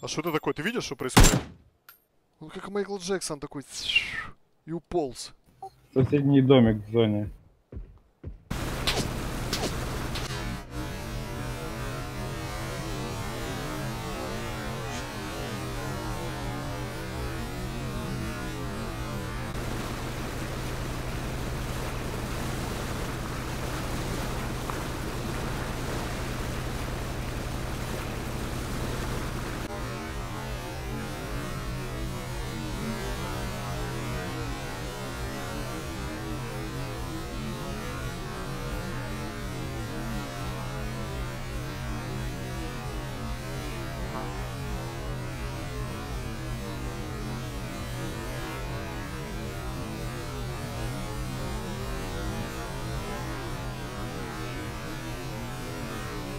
А что это такое? Ты видишь, что происходит? Он как Майкл Джексон такой и уполз. Соседний домик в зоне.